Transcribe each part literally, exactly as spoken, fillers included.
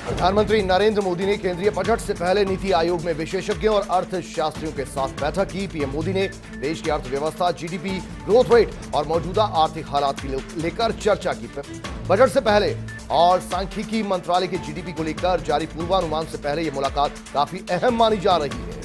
प्रधानमंत्री नरेंद्र मोदी ने केंद्रीय बजट से पहले नीति आयोग में विशेषज्ञों और अर्थशास्त्रियों के साथ बैठक की। पीएम मोदी ने देश की अर्थव्यवस्था, जीडीपी ग्रोथ रेट और मौजूदा आर्थिक हालात को लेकर चर्चा की। बजट से पहले और सांख्यिकी मंत्रालय के जीडीपी को लेकर जारी पूर्वानुमान से पहले यह मुलाकात काफी अहम मानी जा रही है।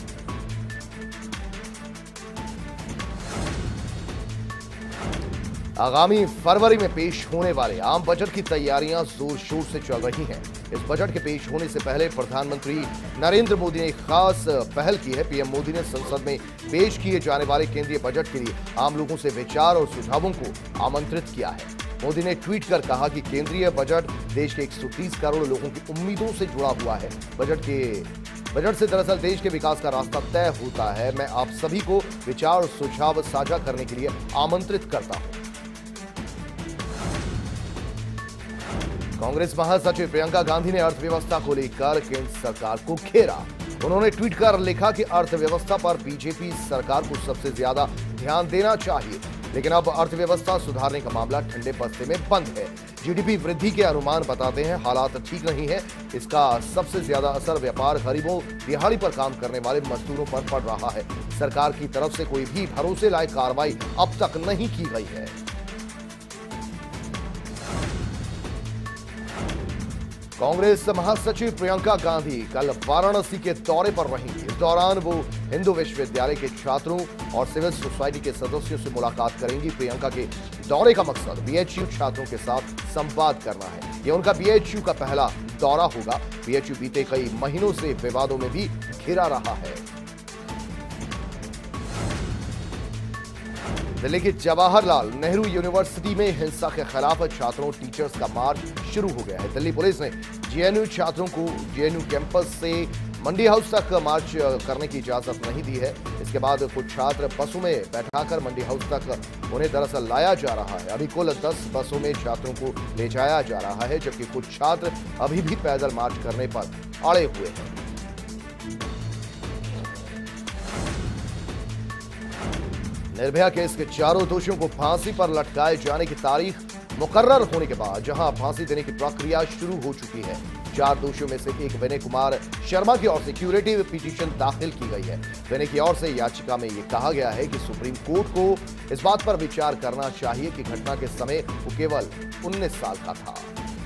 आगामी फरवरी में पेश होने वाले आम बजट की तैयारियां जोर शोर से चल रही हैं। इस बजट के पेश होने से पहले प्रधानमंत्री नरेंद्र मोदी ने एक खास पहल की है। पीएम मोदी ने संसद में पेश किए जाने वाले केंद्रीय बजट के लिए आम लोगों से विचार और सुझावों को आमंत्रित किया है। मोदी ने ट्वीट कर कहा कि केंद्रीय बजट देश के एक सौ तीस करोड़ लोगों की उम्मीदों से जुड़ा हुआ है। बजट के बजट से दरअसल देश के विकास का रास्ता तय होता है। मैं आप सभी को विचार और सुझाव साझा करने के लिए आमंत्रित करता हूं। कांग्रेस महासचिव प्रियंका गांधी ने अर्थव्यवस्था को लेकर केंद्र सरकार को घेरा। उन्होंने ट्वीट कर लिखा कि अर्थव्यवस्था पर बीजेपी सरकार को सबसे ज्यादा ध्यान देना चाहिए, लेकिन अब अर्थव्यवस्था सुधारने का मामला ठंडे बस्ते में बंद है। जीडीपी वृद्धि के अनुमान बताते हैं हालात ठीक नहीं है। इसका सबसे ज्यादा असर व्यापार, गरीबों, दिहाड़ी पर काम करने वाले मजदूरों पर पड़ रहा है। सरकार की तरफ से कोई भी भरोसे लायक कार्रवाई अब तक नहीं की गई है। कांग्रेस महासचिव प्रियंका गांधी कल वाराणसी के दौरे पर रहीं। इस दौरान वो हिंदू विश्वविद्यालय के छात्रों और सिविल सोसाइटी के सदस्यों से मुलाकात करेंगी। प्रियंका के दौरे का मकसद बीएचयू छात्रों के साथ संवाद करना है। यह उनका बीएचयू का पहला दौरा होगा। बीएचयू बीते कई महीनों से विवादों में भी घिरा रहा है। दिल्ली के जवाहरलाल नेहरू यूनिवर्सिटी में हिंसा के खिलाफ छात्रों टीचर्स का मार्च शुरू हो गया है। दिल्ली पुलिस ने जेएनयू छात्रों को जेएनयू कैंपस से मंडी हाउस तक मार्च करने की इजाजत नहीं दी है। इसके बाद कुछ छात्र बसों में बैठाकर मंडी हाउस तक उन्हें दरअसल लाया जा रहा है। अभी कुल दस बसों में छात्रों को ले जाया जा रहा है, जबकि कुछ छात्र अभी भी पैदल मार्च करने पर अड़े हुए हैं। निर्भया केस के चारों दोषियों को फांसी पर लटकाए जाने की तारीख मुकर्रर होने के बाद जहां फांसी देने की प्रक्रिया शुरू हो चुकी है, चार दोषियों में से एक विनय कुमार शर्मा की ओर से क्यूरेटिव पिटीशन दाखिल की गई है। विनय की ओर से याचिका में यह कहा गया है कि सुप्रीम कोर्ट को इस बात पर विचार करना चाहिए कि घटना के समय वो केवल उन्नीस साल का था।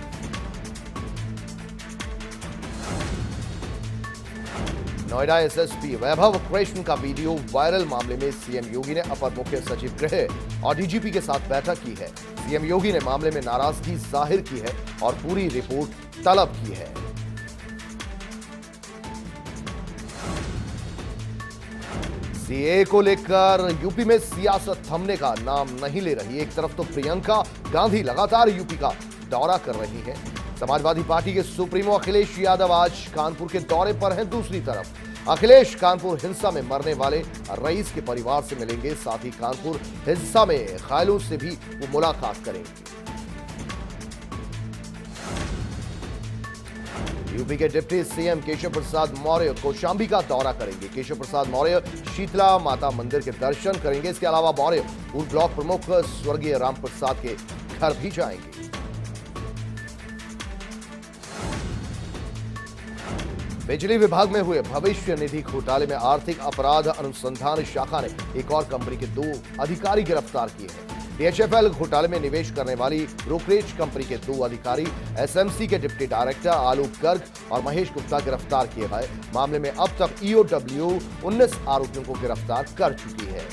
नोएडा एसएसपी वैभव कृष्ण का वीडियो वायरल मामले में सीएम योगी ने अपर मुख्य सचिव गृह और डीजीपी के साथ बैठक की है। सीएम योगी ने मामले में नाराजगी जाहिर की है और पूरी रिपोर्ट तलब की है। सीए को लेकर यूपी में सियासत थमने का नाम नहीं ले रही। एक तरफ तो प्रियंका गांधी लगातार यूपी का दौरा कर रही है। समाजवादी पार्टी के सुप्रीमो अखिलेश यादव आज कानपुर के दौरे पर हैं। दूसरी तरफ अखिलेश कानपुर हिंसा में मरने वाले रईस के परिवार से मिलेंगे। साथ ही कानपुर हिंसा में घायलों से भी वो मुलाकात करेंगे। यूपी के डिप्टी सीएम केशव प्रसाद मौर्य कौशांबी का दौरा करेंगे। केशव प्रसाद मौर्य शीतला माता मंदिर के दर्शन करेंगे। इसके अलावा मौर्य पूर्व ब्लॉक प्रमुख स्वर्गीय राम प्रसाद के घर भी जाएंगे। बिजली विभाग में हुए भविष्य निधि घोटाले में आर्थिक अपराध अनुसंधान शाखा ने एक और कंपनी के दो अधिकारी गिरफ्तार किए हैं। डीएचएफएल घोटाले में निवेश करने वाली ब्रोकरेज कंपनी के दो अधिकारी एसएमसी के डिप्टी डायरेक्टर आलोक गर्ग और महेश गुप्ता गिरफ्तार किए गए। मामले में अब तक ईओडब्ल्यू उन्नीस आरोपियों को गिरफ्तार कर चुकी है।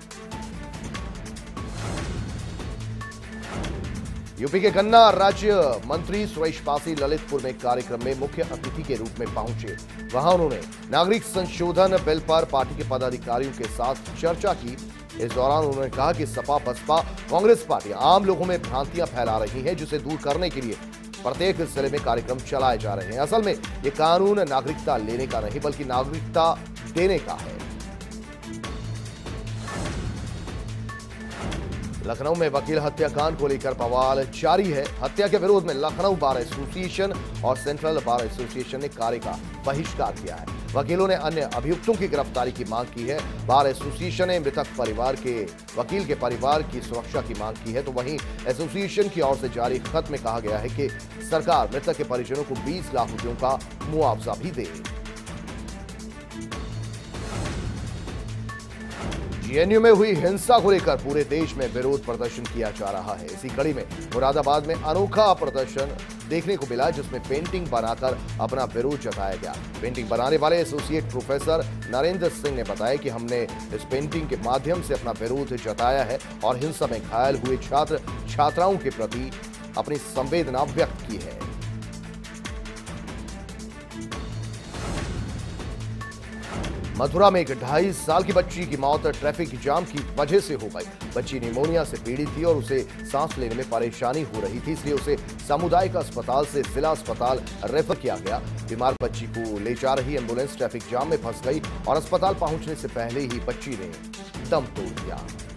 यूपी के गन्ना राज्य मंत्री सुरेश पासी ललितपुर में कार्यक्रम में मुख्य अतिथि के रूप में पहुंचे। वहां उन्होंने नागरिक संशोधन बिल पर पार्टी के पदाधिकारियों के साथ चर्चा की। इस दौरान उन्होंने कहा कि सपा, बसपा, कांग्रेस पार्टियां आम लोगों में भ्रांतियां फैला रही हैं, जिसे दूर करने के लिए प्रत्येक जिले में कार्यक्रम चलाए जा रहे हैं। असल में ये कानून नागरिकता लेने का नहीं बल्कि नागरिकता देने का है। लखनऊ में वकील हत्याकांड को लेकर बवाल जारी है। हत्या के विरोध में लखनऊ बार एसोसिएशन और सेंट्रल बार एसोसिएशन ने कार्य का बहिष्कार किया है। वकीलों ने अन्य अभियुक्तों की गिरफ्तारी की मांग की है। बार एसोसिएशन ने मृतक परिवार के वकील के परिवार की सुरक्षा की मांग की है, तो वहीं एसोसिएशन की ओर से जारी खत में कहा गया है कि सरकार मृतक के परिजनों को बीस लाख रुपयों का मुआवजा भी दे। जेएनयू में हुई हिंसा को लेकर पूरे देश में विरोध प्रदर्शन किया जा रहा है। इसी कड़ी में मुरादाबाद में अनोखा प्रदर्शन देखने को मिला, जिसमें पेंटिंग बनाकर अपना विरोध जताया गया। पेंटिंग बनाने वाले एसोसिएट प्रोफेसर नरेंद्र सिंह ने बताया कि हमने इस पेंटिंग के माध्यम से अपना विरोध जताया है और हिंसा में घायल हुए छात्र छात्राओं के प्रति अपनी संवेदना व्यक्त की है। मथुरा में एक ढाई साल की बच्ची की मौत ट्रैफिक जाम की वजह से हो गई। बच्ची निमोनिया से पीड़ित थी और उसे सांस लेने में परेशानी हो रही थी, इसलिए उसे सामुदायिक अस्पताल से जिला अस्पताल रेफर किया गया। बीमार बच्ची को ले जा रही एम्बुलेंस ट्रैफिक जाम में फंस गई और अस्पताल पहुंचने से पहले ही बच्ची ने दम तोड़ दिया।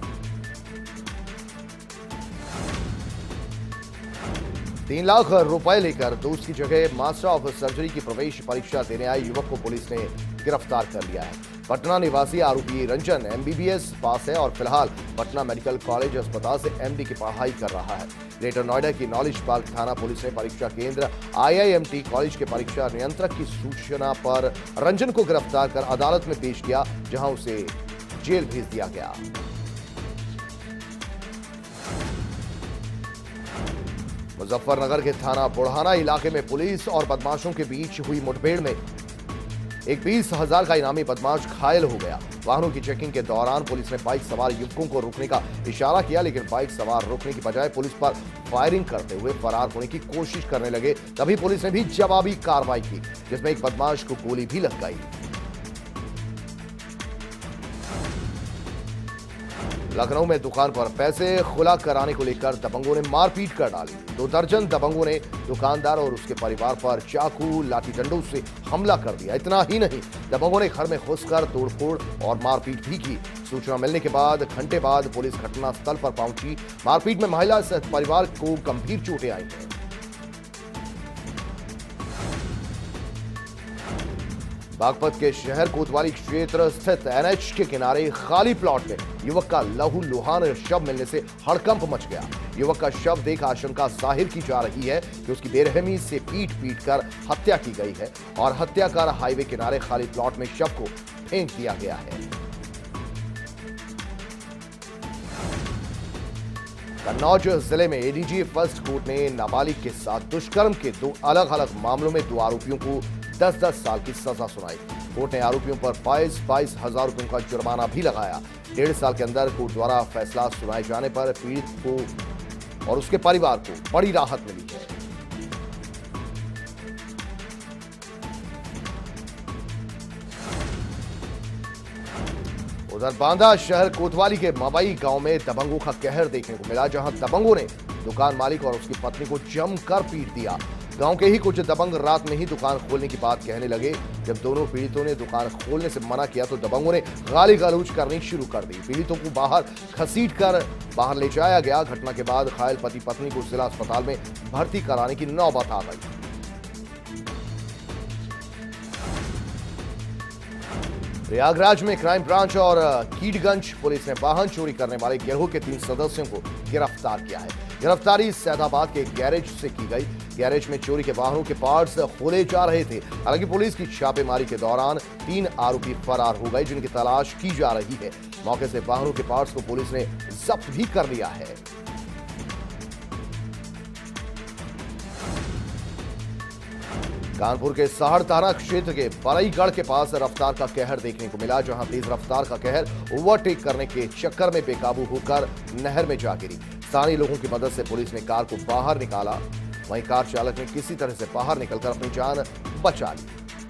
तीन लाख रुपए लेकर दोस्त की जगह मास्टर ऑफ सर्जरी की प्रवेश परीक्षा देने आए युवक को पुलिस ने गिरफ्तार कर लिया है। पटना निवासी आरोपी रंजन एमबीबीएस पास है और फिलहाल पटना मेडिकल कॉलेज अस्पताल से एमडी की पढ़ाई कर रहा है। ग्रेटर नोएडा की नॉलेज पार्क थाना पुलिस ने परीक्षा केंद्र आईआईएमटी कॉलेज के परीक्षा नियंत्रक की सूचना पर रंजन को गिरफ्तार कर अदालत में पेश किया, जहां उसे जेल भेज दिया गया। मुजफ्फरनगर के थाना बुढ़ाना इलाके में पुलिस और बदमाशों के बीच हुई मुठभेड़ में एक बीस हजार का इनामी बदमाश घायल हो गया। वाहनों की चेकिंग के दौरान पुलिस ने बाइक सवार युवकों को रोकने का इशारा किया, लेकिन बाइक सवार रोकने की बजाय पुलिस पर फायरिंग करते हुए फरार होने की कोशिश करने लगे। तभी पुलिस ने भी जवाबी कार्रवाई की, जिसमें एक बदमाश को गोली भी लग गई। लखनऊ में दुकान पर पैसे खुला कराने को लेकर दबंगों ने मारपीट कर डाली। दो दर्जन दबंगों ने दुकानदार और उसके परिवार पर चाकू लाठी डंडों से हमला कर दिया। इतना ही नहीं, दबंगों ने घर में घुसकर तोड़फोड़ और मारपीट भी की। सूचना मिलने के बाद घंटे बाद पुलिस घटनास्थल पर पहुंची। मारपीट में महिला सहित परिवार को गंभीर चोटें आई हैं। बागपत के शहर कोतवाली क्षेत्र स्थित एनएच के किनारे खाली प्लॉट में युवक का लहूलुहान शव मिलने से हड़कंप मच गया। युवक का शव देख आशंका जाहिर की जा रही है कि उसकी बेरहमी से पीट पीट कर हत्या की गई है और हत्या कर हाईवे किनारे खाली प्लॉट में शव को फेंक दिया गया है। कन्नौज जिले में एडीजी फर्स्ट कोर्ट ने नाबालिग के साथ दुष्कर्म के दो अलग अलग मामलों में दो आरोपियों को दस दस साल की सजा सुनाई। कोर्ट ने आरोपियों पर बाईस बाईस हजार रुपयों का जुर्माना भी लगाया। डेढ़ साल के अंदर कोर्ट द्वारा फैसला सुनाए जाने पर पीड़ित को और उसके परिवार को बड़ी राहत मिली है। उधर बांदा शहर कोतवाली के मवई गांव में दबंगों का कहर देखने को मिला, जहां दबंगों ने दुकान मालिक और उसकी पत्नी को जमकर पीट दिया। गांव के ही कुछ दबंग रात में ही दुकान खोलने की बात कहने लगे। जब दोनों पीड़ितों ने दुकान खोलने से मना किया तो दबंगों ने गाली गलौज करनी शुरू कर दी। पीड़ितों को बाहर घसीटकर बाहर ले जाया गया। घटना के बाद घायल पति पत्नी को जिला अस्पताल में भर्ती कराने की नौबत आ गई। प्रयागराज में क्राइम ब्रांच और कीडगंज पुलिस ने वाहन चोरी करने वाले गिरोह के तीन सदस्यों को गिरफ्तार किया है। गिरफ्तारी सैदाबाद के गैरेज से की गई। गैरेज में चोरी के वाहनों के पार्ट्स खोले जा रहे थे। हालांकि पुलिस की छापेमारी के दौरान तीन आरोपी फरार हो गए, जिनकी तलाश की जा रही है। मौके से वाहनों के पार्ट्स को पुलिस ने जब्त भी कर लिया है। कानपुर के सहर थाना क्षेत्र के बरईगढ़ के पास रफ्तार का कहर देखने को मिला, जहां तेज रफ्तार का कहर ओवरटेक करने के चक्कर में बेकाबू होकर नहर में जा गिरी। स्थानीय लोगों की मदद से पुलिस ने कार को बाहर निकाला। वहीं कार चालक ने किसी तरह से बाहर निकलकर अपनी जान बचा ली।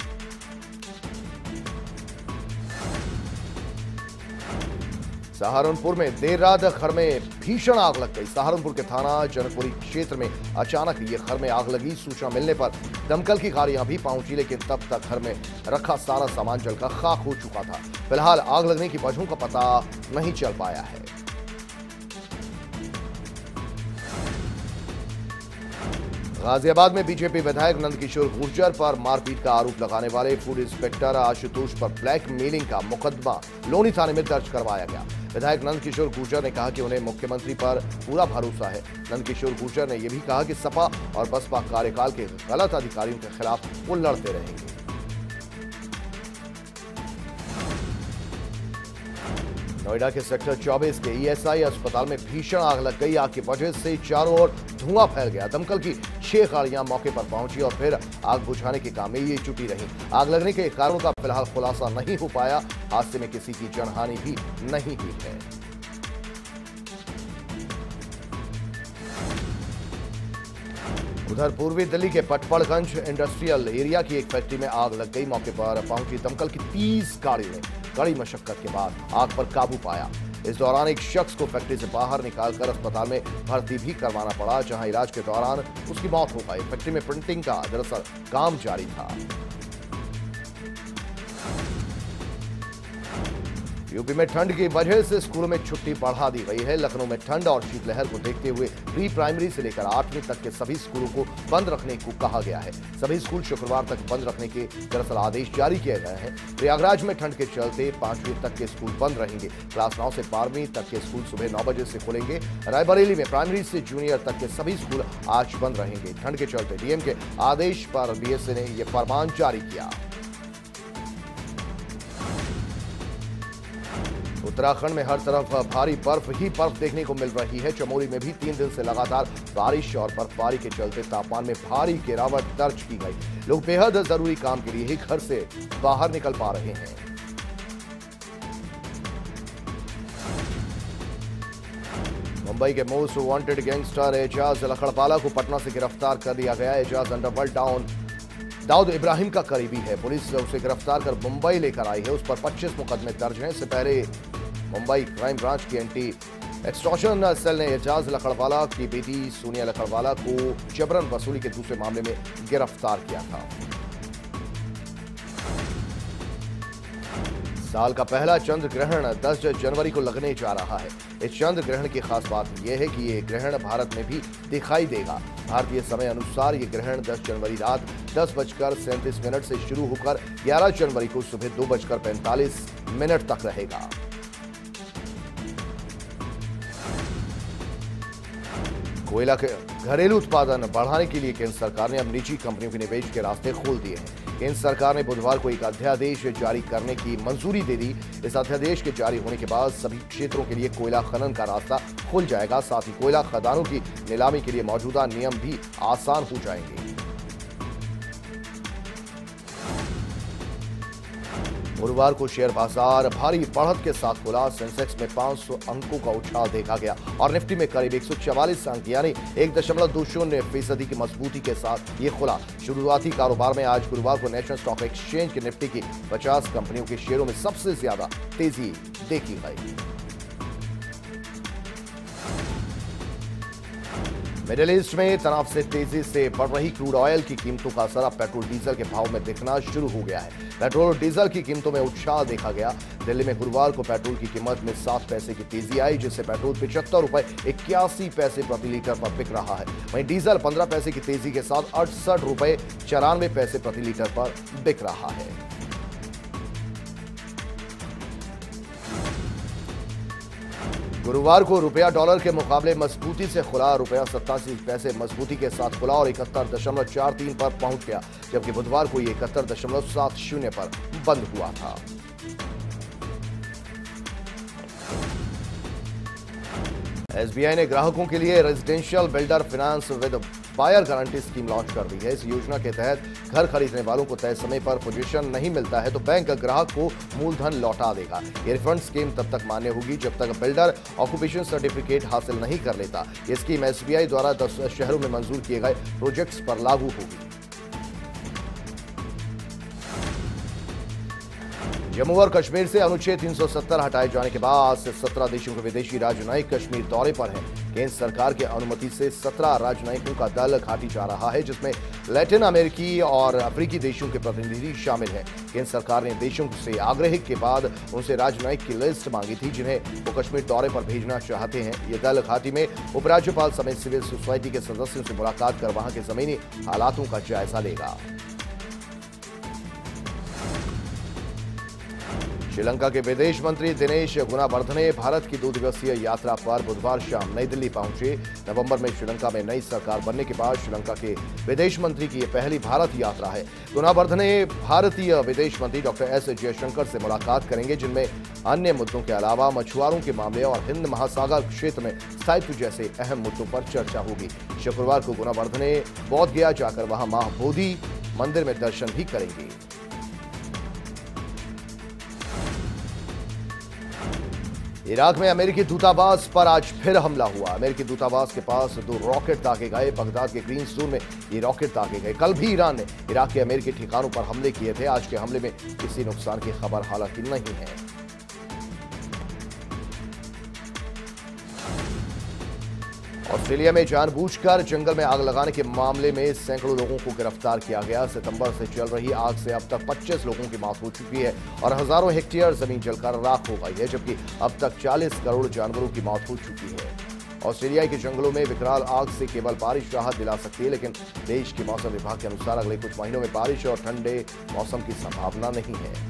सहारनपुर में देर रात घर में भीषण आग लग गई। सहारनपुर के थाना जनकपुरी क्षेत्र में अचानक ये घर में आग लगी। सूचना मिलने पर दमकल की गाड़ियां भी पहुंची, लेकिन तब तक घर में रखा सारा सामान जलकर खाक हो चुका था। फिलहाल आग लगने की वजहों का पता नहीं चल पाया है। गाजियाबाद में बीजेपी विधायक नंदकिशोर गुर्जर पर मारपीट का आरोप लगाने वाले फूड इंस्पेक्टर आशुतोष पर ब्लैकमेलिंग का मुकदमा लोनी थाने में दर्ज करवाया गया। विधायक नंदकिशोर गुर्जर ने कहा कि उन्हें मुख्यमंत्री पर पूरा भरोसा है। नंदकिशोर गुर्जर ने यह भी कहा कि सपा और बसपा कार्यकाल के गलत अधिकारियों के खिलाफ वो लड़ते रहेंगे। नोएडा के सेक्टर चौबीस के ईएसआई अस्पताल में भीषण आग लग गई। आग की वजह से चारों ओर धुआं फैल गया। दमकल की छह गाड़ियां मौके पर पहुंची और फिर आग बुझाने के काम में ये जुटी रही। आग लगने के कारणों का फिलहाल खुलासा नहीं हो पाया। हादसे में किसी की जनहानि भी नहीं हुई है। उधर पूर्वी दिल्ली के पटपड़गंज इंडस्ट्रियल एरिया की एक फैक्ट्री में आग लग गई। मौके पर पहुंची दमकल की तीस गाड़ियों ने कड़ी मशक्कत के बाद आग पर काबू पाया। इस दौरान एक शख्स को फैक्ट्री से बाहर निकालकर अस्पताल में भर्ती भी करवाना पड़ा, जहां इलाज के दौरान उसकी मौत हो गई। फैक्ट्री में प्रिंटिंग का दरअसल काम जारी था। यूपी में ठंड की वजह से स्कूलों में छुट्टी बढ़ा दी गई है। लखनऊ में ठंड और शीतलहर को देखते हुए प्री प्राइमरी से लेकर आठवीं तक के सभी स्कूलों को बंद रखने को कहा गया है। सभी स्कूल शुक्रवार तक बंद रखने के दरअसल आदेश जारी किए गए हैं। प्रयागराज में ठंड के चलते पांचवीं तक के स्कूल बंद रहेंगे। क्लास नौ से बारहवीं तक के स्कूल सुबह नौ बजे से खुलेंगे। रायबरेली में प्राइमरी से जूनियर तक के सभी स्कूल आज बंद रहेंगे। ठंड के चलते डीएम के आदेश पर बीएसए ने यह फरमान जारी किया। उत्तराखंड में हर तरफ भारी बर्फ ही बर्फ देखने को मिल रही है। चमोली में भी तीन दिन से लगातार बारिश और बर्फबारी के चलते तापमान में भारी गिरावट दर्ज की गई। लोग बेहद जरूरी काम के लिए ही घर से बाहर निकल पा रहे हैं। मुंबई के most wanted gangster Ejaz Lakdawala को पटना से गिरफ्तार कर लिया गया। एजाज अंडरवर्ल्ड डाउन दाऊद इब्राहिम का करीबी है। पुलिस उसे गिरफ्तार कर मुंबई लेकर आई है। उस पर पच्चीस मुकदमे दर्ज हैं। इससे पहले मुंबई क्राइम ब्रांच की एंटी एक्सटॉर्शन सेल ने एजाज लखड़वाला की बेटी सोनिया लखड़वाला को जबरन वसूली के दूसरे मामले में गिरफ्तार किया था। साल का पहला चंद्र ग्रहण दस जनवरी को लगने जा रहा है। इस चंद्र ग्रहण की खास बात यह है कि ये ग्रहण भारत में भी दिखाई देगा। भारतीय समय अनुसार ये ग्रहण दस जनवरी रात दस बजकर सैंतीस मिनट से शुरू होकर ग्यारह जनवरी को सुबह दो बजकर पैंतालीस मिनट तक रहेगा। कोयला के घरेलू उत्पादन बढ़ाने के लिए केंद्र सरकार ने अब निजी कंपनियों के निवेश के रास्ते खोल दिए हैं। केंद्र सरकार ने बुधवार को एक अध्यादेश जारी करने की मंजूरी दे दी। इस अध्यादेश के जारी होने के बाद सभी क्षेत्रों के लिए कोयला खनन का रास्ता खुल जाएगा। साथ ही कोयला खदानों की नीलामी के लिए मौजूदा नियम भी आसान हो जाएंगे। गुरुवार को शेयर बाजार भारी बढ़त के साथ खुला। सेंसेक्स में पांच सौ अंकों का उछाल देखा गया और निफ्टी में करीब एक सौ चवालीस अंक यानी एक दशमलव दो शून्य फीसदी की मजबूती के साथ ये खुला। शुरुआती कारोबार में आज गुरुवार को नेशनल स्टॉक एक्सचेंज के निफ्टी की पचास कंपनियों के शेयरों में सबसे ज्यादा तेजी देखी गई। मिडिल ईस्ट में तनाव से तेजी से बढ़ रही क्रूड ऑयल की कीमतों का असर अब पेट्रोल डीजल के भाव में दिखना शुरू हो गया है। पेट्रोल और डीजल की कीमतों में उछाल देखा गया। दिल्ली में गुरुवार को पेट्रोल की कीमत में सात पैसे की तेजी आई, जिससे पेट्रोल पिछहत्तर रुपए इक्यासी पैसे प्रति लीटर पर बिक रहा है। वहीं डीजल पंद्रह पैसे की तेजी के साथ अड़सठ रुपए चौरानवे पैसे प्रति लीटर पर बिक रहा है। गुरुवार को रुपया डॉलर के मुकाबले मजबूती से खुला। रुपया सत्तासी पैसे मजबूती के साथ खुला और इकहत्तर दशमलव चार तीन पर पहुंच गया, जबकि बुधवार को ये इकहत्तर दशमलव सात शून्य पर बंद हुआ था। एसबीआई ने ग्राहकों के लिए residential builder finance with buyer guarantee scheme launch कर दी है। इस योजना के तहत घर खरीदने वालों को तय समय पर पोजीशन नहीं मिलता है तो बैंक ग्राहक को मूलधन लौटा देगा। ये रिफंड स्कीम तब तक मान्य होगी जब तक बिल्डर ऑक्यूपेशन सर्टिफिकेट हासिल नहीं कर लेता। ये स्कीम एसबीआई द्वारा दस शहरों में मंजूर किए गए प्रोजेक्ट्स पर लागू होगी। जम्मू और कश्मीर से अनुच्छेद तीन सौ सत्तर हटाए जाने के बाद से सत्रह देशों के विदेशी राजनयिक कश्मीर दौरे पर हैं। केंद्र सरकार की अनुमति से सत्रह राजनयिकों का दल घाटी जा रहा है, जिसमें लैटिन अमेरिकी और अफ्रीकी देशों के प्रतिनिधि शामिल हैं। केंद्र सरकार ने देशों से आग्रह के बाद उनसे राजनयिक की लिस्ट मांगी थी, जिन्हें वो कश्मीर दौरे पर भेजना चाहते हैं। ये दल घाटी में उपराज्यपाल समेत सिविल सोसाइटी के सदस्यों से मुलाकात कर वहां के जमीनी हालातों का जायजा लेगा। श्रीलंका के विदेश मंत्री दिनेश गुणावर्धने भारत की दो दिवसीय यात्रा पर बुधवार शाम नई दिल्ली पहुंचे। नवंबर में श्रीलंका में नई सरकार बनने के बाद श्रीलंका के विदेश मंत्री की यह पहली भारत यात्रा है। गुणावर्धने भारतीय विदेश मंत्री डॉक्टर एस जयशंकर से मुलाकात करेंगे, जिनमें अन्य मुद्दों के अलावा मछुआरों के मामले और हिंद महासागर क्षेत्र में स्थायित्व जैसे अहम मुद्दों पर चर्चा होगी। शुक्रवार को गुणावर्धने बौद्ध गया जाकर वहां मां बोधि मंदिर में दर्शन भी करेंगे। इराक में अमेरिकी दूतावास पर आज फिर हमला हुआ। अमेरिकी दूतावास के पास दो रॉकेट दागे गए। बगदाद के ग्रीन जोन में ये रॉकेट दागे गए। कल भी ईरान ने इराक के अमेरिकी ठिकानों पर हमले किए थे। आज के हमले में किसी नुकसान की खबर हालांकि नहीं है। ऑस्ट्रेलिया में जानबूझकर जंगल में आग लगाने के मामले में सैकड़ों लोगों को गिरफ्तार किया गया। सितंबर से चल रही आग से अब तक पच्चीस लोगों की मौत हो चुकी है और हजारों हेक्टेयर जमीन जलकर राख हो गई है, जबकि अब तक चालीस करोड़ जानवरों की मौत हो चुकी है। ऑस्ट्रेलिया के जंगलों में विकराल आग से केवल बारिश राहत दिला सकती है, लेकिन देश के मौसम विभाग के अनुसार अगले कुछ महीनों में बारिश और ठंडे मौसम की संभावना नहीं है।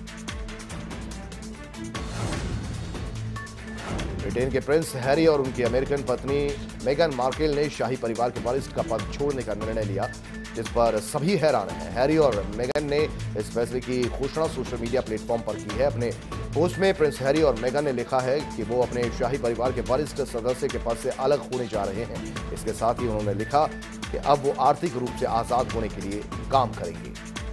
ब्रिटेन के प्रिंस हैरी और उनकी अमेरिकन पत्नी मेगन मार्केल ने शाही परिवार के वरिष्ठ का पद छोड़ने का निर्णय लिया, जिस पर सभी हैरान हैं। हैरी और मेगन ने इस फैसले की घोषणा सोशल मीडिया प्लेटफॉर्म पर की है। अपने पोस्ट में प्रिंस हैरी और मेगन ने लिखा है कि वो अपने शाही परिवार के वरिष्ठ सदस्य के पद से अलग होने जा रहे हैं। इसके साथ ही उन्होंने लिखा कि अब वो आर्थिक रूप से आजाद होने के लिए काम करेंगे।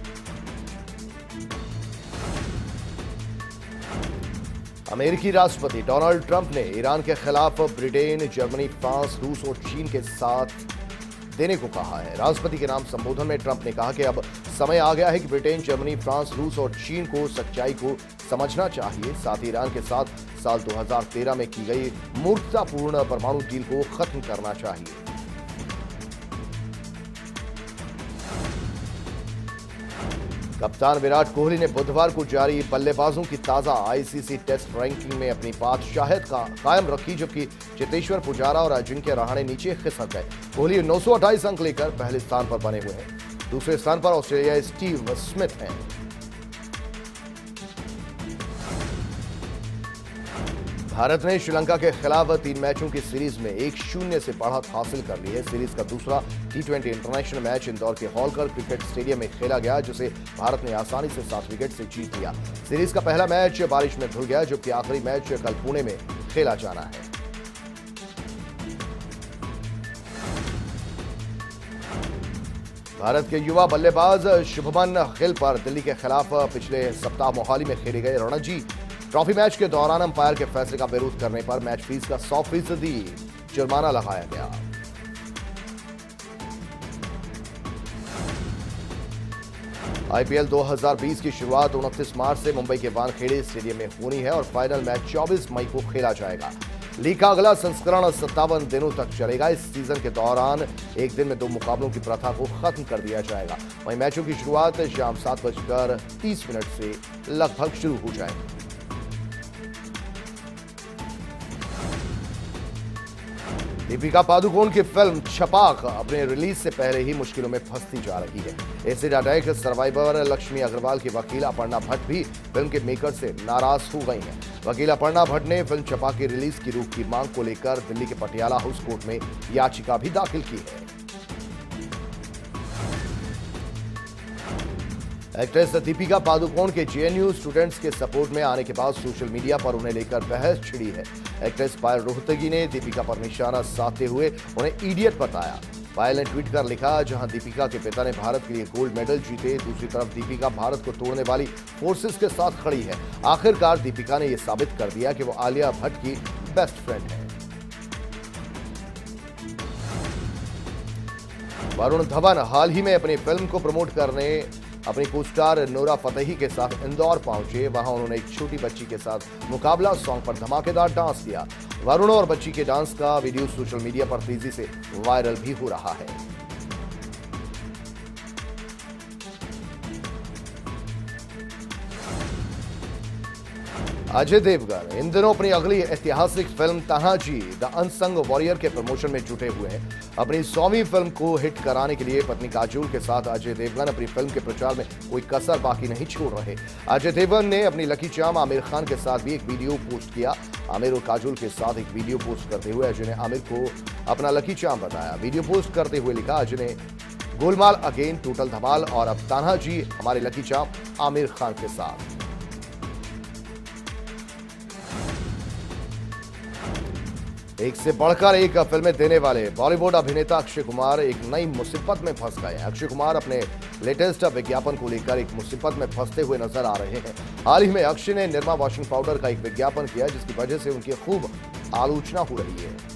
अमेरिकी राष्ट्रपति डोनाल्ड ट्रंप ने ईरान के खिलाफ ब्रिटेन, जर्मनी, फ्रांस, रूस और चीन के साथ देने को कहा है। राष्ट्रपति के नाम संबोधन में ट्रंप ने कहा कि अब समय आ गया है कि ब्रिटेन, जर्मनी, फ्रांस, रूस और चीन को सच्चाई को समझना चाहिए। साथ ही ईरान के साथ साल दो हज़ार तेरह में की गई मूर्खतापूर्ण परमाणु डील को खत्म करना चाहिए। कप्तान विराट कोहली ने बुधवार को जारी बल्लेबाजों की ताजा आईसीसी टेस्ट रैंकिंग में अपनी बादशाहत का कायम रखी, जबकि चेतेश्वर पुजारा और अजिंक्य रहाणे नीचे खिसक गए। कोहली नौ सौ अट्ठाईस अंक लेकर पहले स्थान पर बने हुए हैं। दूसरे स्थान पर ऑस्ट्रेलिया स्टीव स्मिथ हैं। भारत ने श्रीलंका के खिलाफ तीन मैचों की सीरीज में एक शून्य से बढ़त हासिल कर ली है। सीरीज का दूसरा T twenty international match Indore के होलकर क्रिकेट स्टेडियम में खेला गया, जिसे भारत ने आसानी से सात विकेट से जीत लिया। सीरीज का पहला मैच बारिश में धुल गया, जबकि आखिरी मैच कल पुणे में खेला जाना है। भारत के युवा बल्लेबाज शुभमन गिल पर दिल्ली के खिलाफ पिछले सप्ताह मोहाली में खेले गए रणजी ट्रॉफी मैच के दौरान अंपायर के फैसले का विरोध करने पर मैच फीस का सौ फीसदी जुर्माना लगाया गया। आईपीएल दो हज़ार बीस की शुरुआत उनतीस मार्च से मुंबई के वानखेड़े स्टेडियम में होनी है और फाइनल मैच चौबीस मई को खेला जाएगा। लीग का अगला संस्करण सत्तावन दिनों तक चलेगा। इस सीजन के दौरान एक दिन में दो मुकाबलों की प्रथा को खत्म कर दिया जाएगा। वहीं मैचों की शुरुआत शाम सात बजकर तीस मिनट से लगभग शुरू हो जाएगी। दीपिका पादुकोण की फिल्म छपाक अपने रिलीज से पहले ही मुश्किलों में फंसती जा रही है। Acid attack survivor Laxmi Agarwal की वकील अपर्णा भट्ट भी फिल्म के मेकर से नाराज हो गई हैं। वकील अपर्णा भट्ट ने फिल्म छपाक की रिलीज की रोक की मांग को लेकर दिल्ली के पटियाला हाउस कोर्ट में याचिका भी दाखिल की है। एक्ट्रेस दीपिका पादुकोण के जेएनयू स्टूडेंट्स के सपोर्ट में आने के बाद सोशल मीडिया पर उन्हें लेकर बहस छिड़ी है। एक्ट्रेस पायल रोहतगी ने दीपिका पर निशाना साधते हुए उन्हें इडियट बताया। पायल ने ट्वीट कर लिखा, जहां दीपिका के पिता ने भारत के लिए गोल्ड मेडल जीते, दूसरी तरफ दीपिका भारत को तोड़ने वाली फोर्सेस के साथ खड़ी है। आखिरकार दीपिका ने यह साबित कर दिया कि वो आलिया भट्ट की बेस्ट फ्रेंड है। वरुण धवन हाल ही में अपनी फिल्म को प्रमोट करने अपनी को स्टार नोरा फतेही के साथ इंदौर पहुंचे। वहां उन्होंने एक छोटी बच्ची के साथ मुकाबला सॉन्ग पर धमाकेदार डांस किया। वरुण और बच्ची के डांस का वीडियो सोशल मीडिया पर तेजी से वायरल भी हो रहा है। अजय देवगन इन दिनों अपनी अगली ऐतिहासिक film Tanaji the unsung warrior के प्रमोशन में जुटे हुए हैं। अपनी सौवीं फिल्म को हिट कराने के लिए पत्नी काजोल के साथ अजय देवगन अपनी फिल्म के प्रचार में कोई कसर बाकी नहीं छोड़ रहे। अजय देवगन ने अपनी लकी चार्म आमिर खान के साथ भी एक वीडियो पोस्ट किया। आमिर और काजोल के साथ एक वीडियो पोस्ट करते हुए अजय ने आमिर को अपना लकी चार्म बताया। वीडियो पोस्ट करते हुए लिखा, अजय ने गोलमाल अगेन, टोटल धमाल और अब तानाजी हमारे लकी चार्म आमिर खान के साथ। एक से बढ़कर एक फिल्में देने वाले बॉलीवुड अभिनेता अक्षय कुमार एक नई मुसीबत में फंस गए। अक्षय कुमार अपने लेटेस्ट विज्ञापन को लेकर एक मुसीबत में फंसते हुए नजर आ रहे हैं। हाल ही में अक्षय ने निरमा वॉशिंग पाउडर का एक विज्ञापन किया, जिसकी वजह से उनकी खूब आलोचना हो रही है।